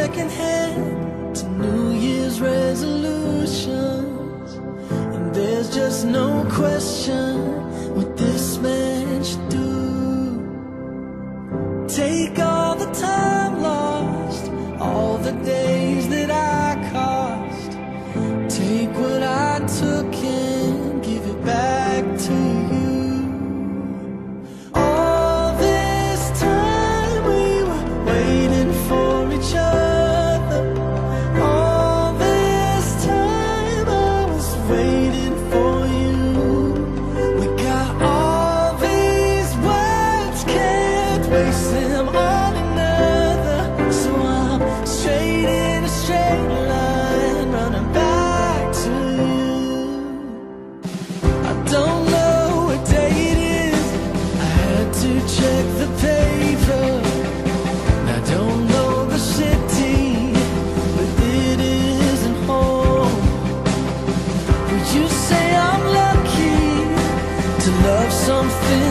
secondhand to New Year's resolutions, and there's just no question what this man should do. Take all the time lost, all the days that I cost. Take what I took and give it back to you. All this time we were waiting for each other. All this time I was waiting for you. We got all these words, can't waste them on another. So I'm straight in a straight line, running back to you. I don't know what day it is, I had to check the paper. I don't know the city, but it isn't home. Would you say I'm lucky to love something